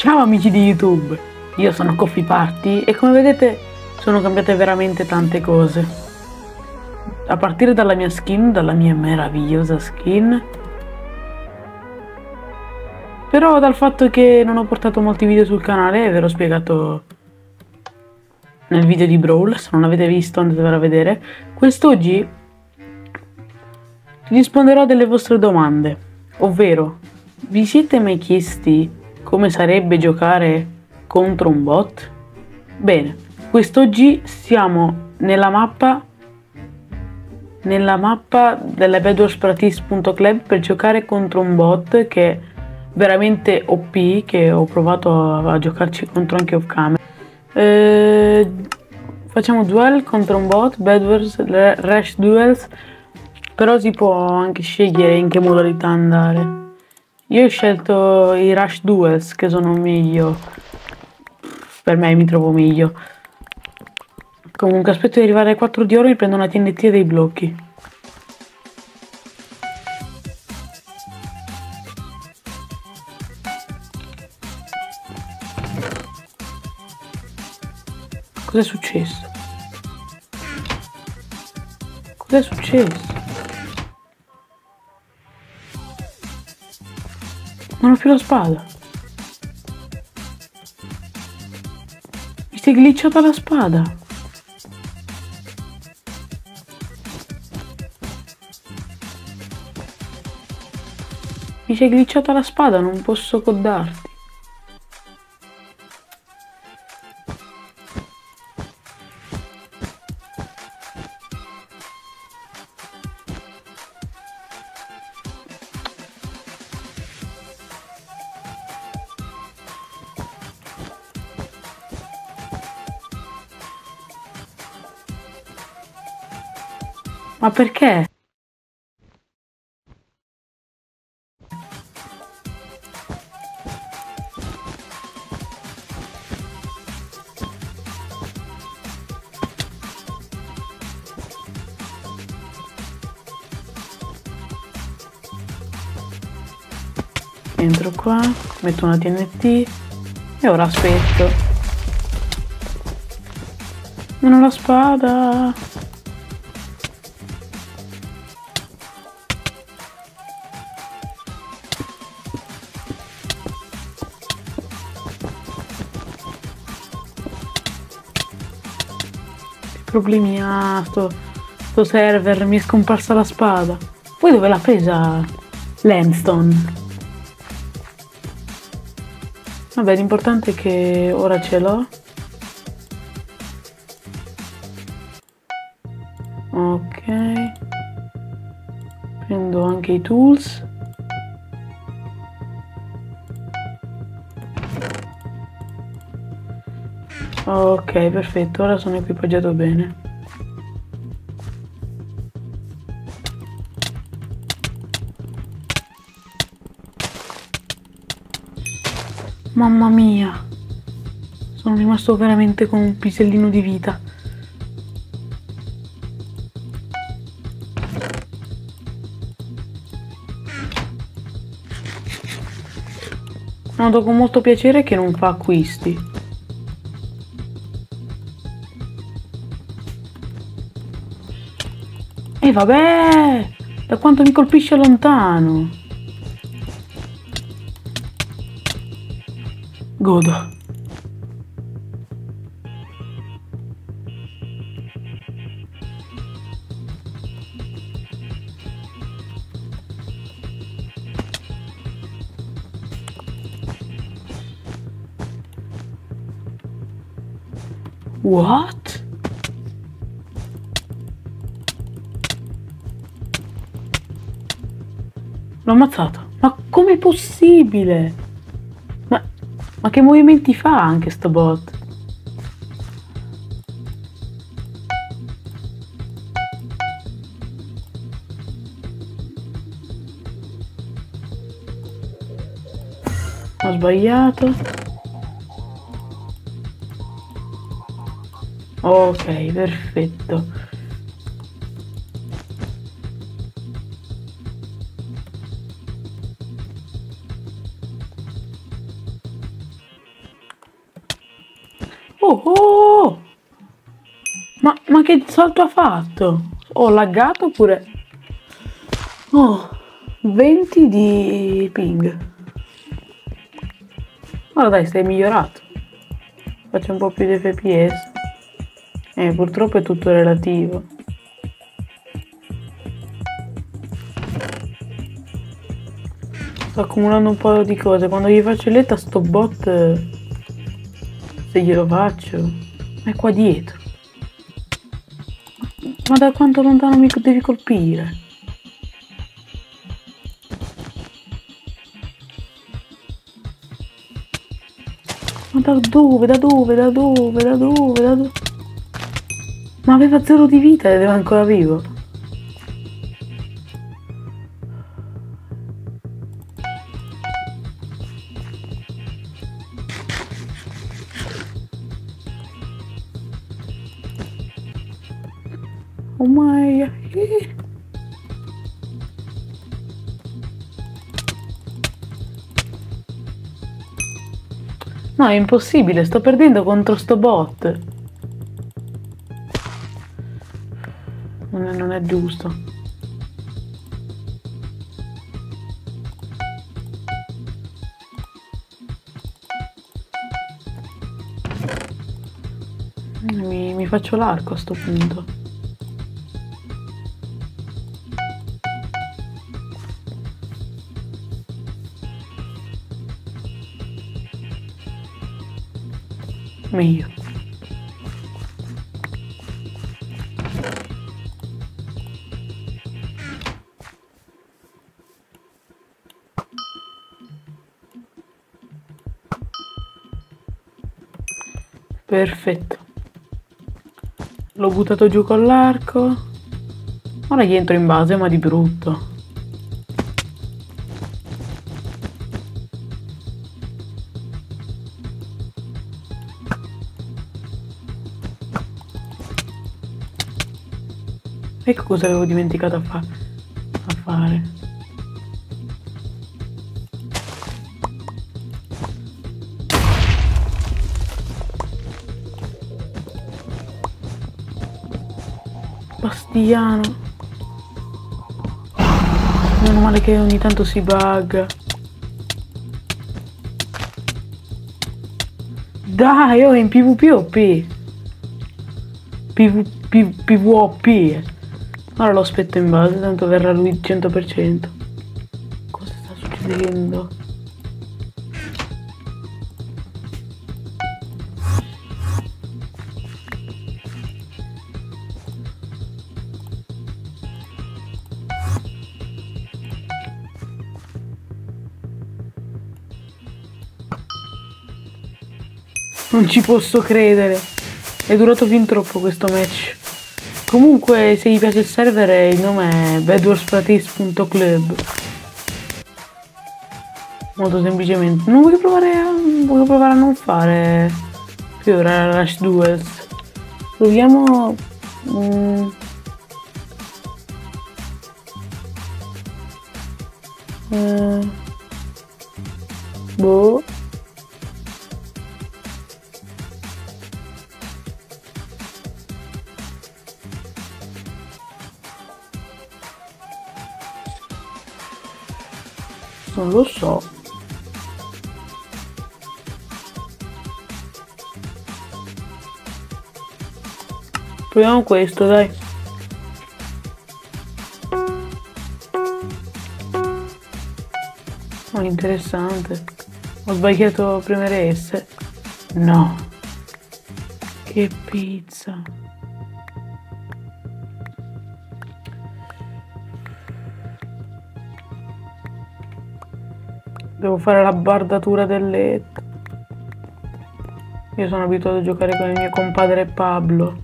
Ciao amici di YouTube, io sono Coffee Party e come vedete sono cambiate veramente tante cose. A partire dalla mia skin, dalla mia meravigliosa skin, però dal fatto che non ho portato molti video sul canale, ve l'ho spiegato nel video di Brawl, se non l'avete visto andatevelo a vedere. Quest'oggi risponderò delle vostre domande, ovvero vi siete mai chiesti come sarebbe giocare contro un bot? Bene, quest'oggi siamo nella mappa della bedwarspractice.club per giocare contro un bot che è veramente OP, che ho provato a giocarci contro anche off camera. Facciamo duel contro un bot, Bedwars, Rush Duels, però si può anche scegliere in che modalità andare. Io ho scelto i Rush Duels che sono meglio, per me mi trovo meglio. Comunque aspetto di arrivare ai 4 di oro e mi prendo una TNT e dei blocchi. Cos'è successo? Cos'è successo? Non ho più la spada. Mi si è glitchata la spada. Mi si è glitchata la spada, non posso coddarti. Ma perché? Entro qua, metto una TNT e ora aspetto. Non ho la spada. Che problemi ha sto server? Mi è scomparsa la spada. Poi dove l'ha presa Lamstone? Vabbè, l'importante è che ora ce l'ho. Ok. Prendo anche i tools. Ok, perfetto, ora sono equipaggiato bene. Mamma mia, sono rimasto veramente con un pisellino di vita. Noto con molto piacere che non fa acquisti. E vabbè, da quanto mi colpisce lontano. Godo. What? L'ho ammazzato. Ma com'è possibile? Ma che movimenti fa anche sto bot? Ho sbagliato. Ok, perfetto. Oh oh! Ma che salto ha fatto? Ho laggato oppure... Oh, 20 di ping. Ora dai, sei migliorato. Faccio un po' più di FPS. Purtroppo è tutto relativo. Sto accumulando un po' di cose. Quando gli faccio letta sto bot, se glielo faccio, è qua dietro. Ma da quanto lontano mi devi colpire? Ma da dove? Da dove? Da dove? Da dove? Da dove? Ma aveva 0 di vita ed era ancora vivo. Oh my... No, è impossibile, sto perdendo contro sto bot. Non è giusto. Mi faccio l'arco a sto punto. Meglio. Perfetto. L'ho buttato giù con l'arco. Ora gli entro in base, ma di brutto. Ecco cosa avevo dimenticato a fare. Bastiano. Meno male che ogni tanto si bugga. Dai, oh, in PvP o P? PvP. Ora lo aspetto in base, tanto verrà lui 100%. Cosa sta succedendo? Non ci posso credere. È durato fin troppo questo match. Comunque, se vi piace il server, il nome è bedwarspractice.club. Molto semplicemente. Non voglio provare a non fare più ora Rush Duels. Proviamo... boh. Non lo so. Proviamo questo, dai. Oh, interessante. Ho sbagliato a premere S. No. Che pizza. Devo fare la bardatura del letto. Io sono abituato a giocare con il mio compadre Pablo.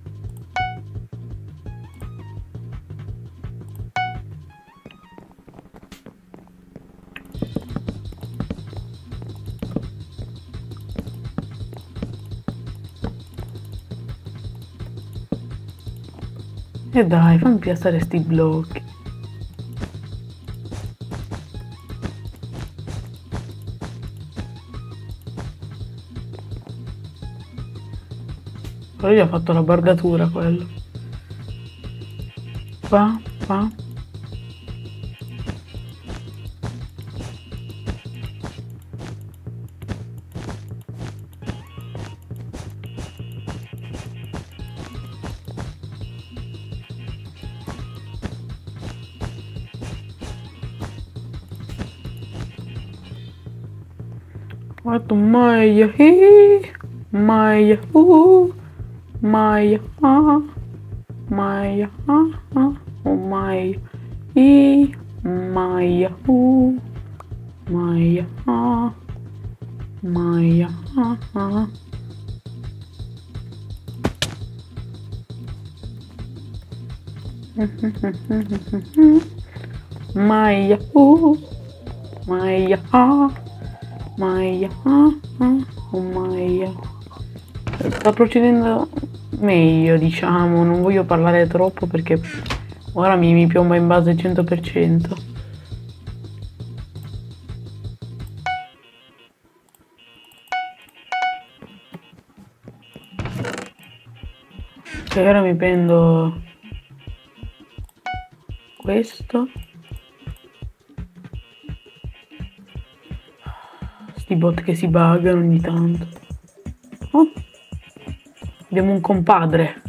E dai, fammi piazzare sti blocchi. Però gli ha fatto la bardatura quello. Qua, qua. Guarda, Maya, Maya, Maya, Maya, oh Maya, Maya, Maya, Maya, Maya, Maya, Maya, oh Maya. Sta procedendo meglio, diciamo, non voglio parlare troppo perché ora mi piomba in base al 100%. E ora mi prendo questo. Sti bot che si buggano ogni tanto. Oh, abbiamo un compadre.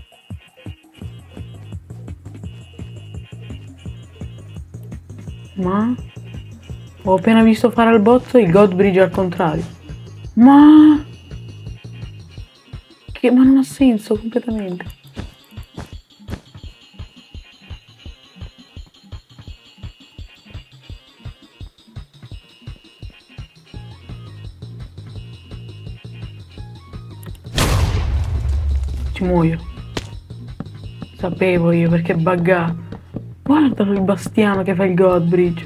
Ma ho appena visto fare al bot il God Bridge al contrario. Ma non ha senso completamente. Ci muoio. Sapevo io perché è buggato. Guardalo il bastiano che fa il God Bridge.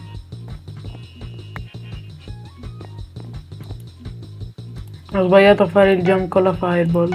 Ho sbagliato a fare il jump con la fireball.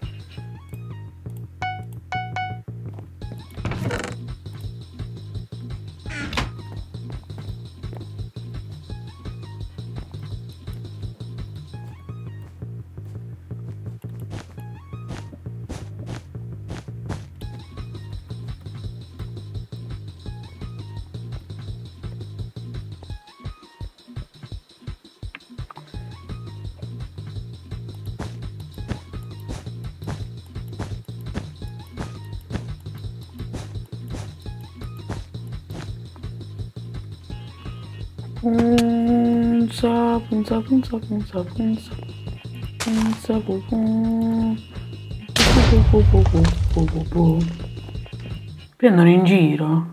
Punza, punza, punza, punza, punza. Punza, pu, pu. Pu, pu, pu, pu, pu, pu. Prendono in giro.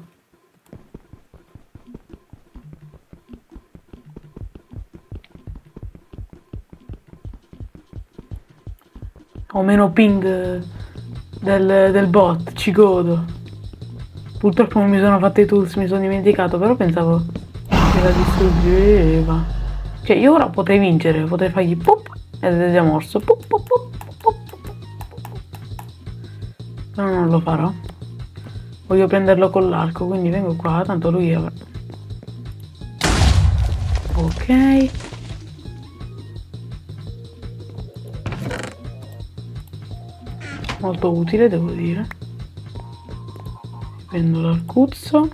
Ho meno ping del bot, ci godo. Purtroppo non mi sono fatte i tools, mi sono dimenticato, però pensavo che la distruggeva. Cioè io ora potrei vincere, potrei fargli pop ed è già morso. Pop, pop, pop, pop, pop. Però non lo farò. Voglio prenderlo con l'arco, quindi vengo qua, tanto lui è... Ok. Molto utile, devo dire. Prendo l'arcuzzo.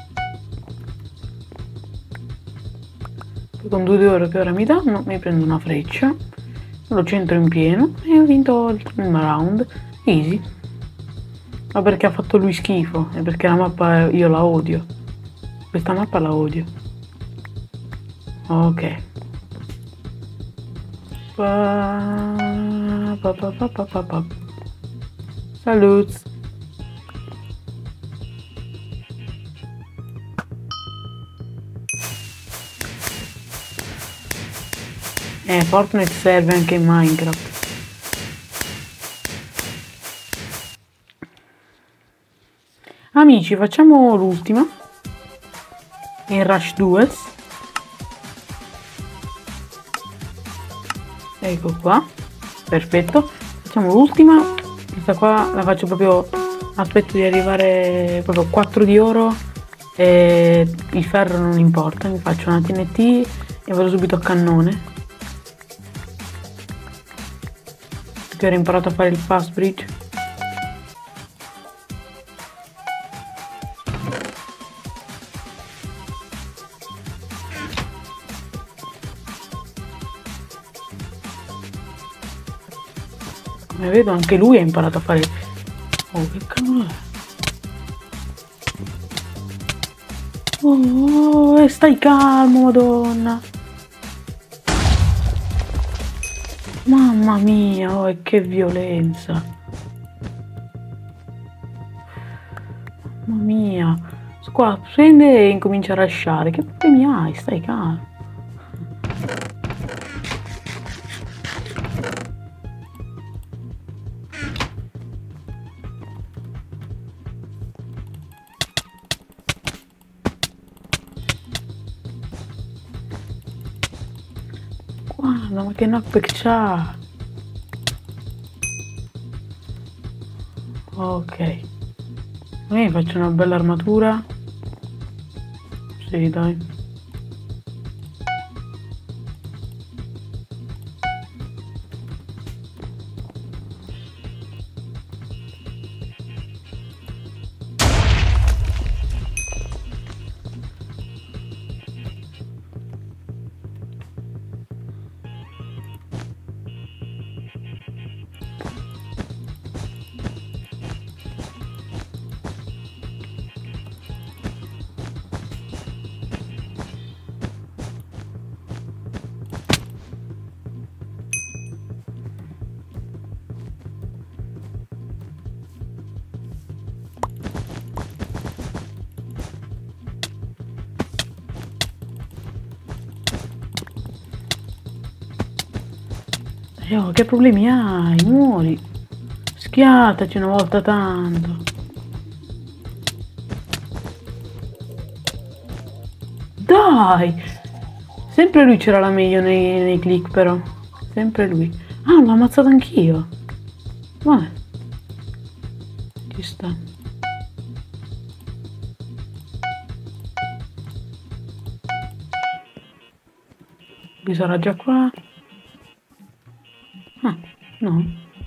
Poi con 2 di oro che ora mi danno, mi prendo una freccia. Lo centro in pieno e ho vinto il primo round. Easy. Ma perché ha fatto lui schifo? E perché la mappa io la odio. Questa mappa la odio. Ok. Salute. Fortnite serve anche in Minecraft. Amici, facciamo l'ultima. In Rush Duels. Ecco qua. Perfetto. Facciamo l'ultima. Questa qua la faccio proprio... Aspetto di arrivare proprio 4 di oro. E il ferro non importa. Mi faccio una TNT e vado subito a cannone. che ora ho imparato a fare il fast bridge. Come vedo anche lui ha imparato a fare... Oh, che cavolo è? Oh, stai calmo, madonna. Mamma mia, oh, e che violenza. Mamma mia. Qua, prende e incomincia a lasciare. Che problemi hai? Stai calmo. Guarda, ma che knockback c'ha? Ok. Mi faccio una bella armatura. Sì, dai. Oh, che problemi hai? Muori. Schiattaci una volta tanto. Dai! Sempre lui c'era la meglio nei click però. Sempre lui. Ah, l'ho ammazzato anch'io. Vabbè. Ci sta. Lui sarà già qua. Ah, no.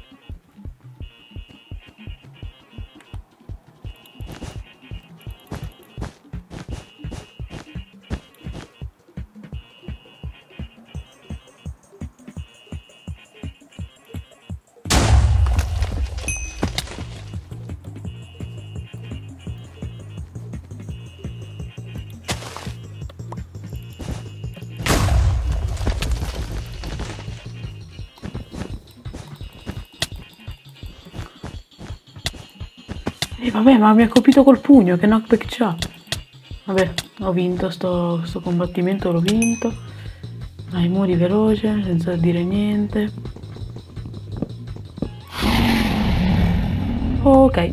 Vabbè, ma mi ha colpito col pugno, che knockback c'ha? Vabbè, ho vinto sto combattimento, l'ho vinto. Dai, muori veloce, senza dire niente. Ok.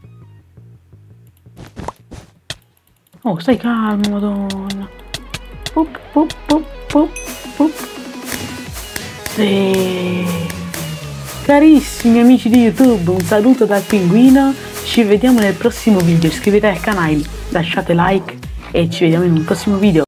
Oh, stai calmo, madonna. Pup, pup, pup, pup, pup. Sì. Carissimi amici di YouTube, un saluto dal pinguino. Ci vediamo nel prossimo video, iscrivetevi al canale, lasciate like e ci vediamo in un prossimo video.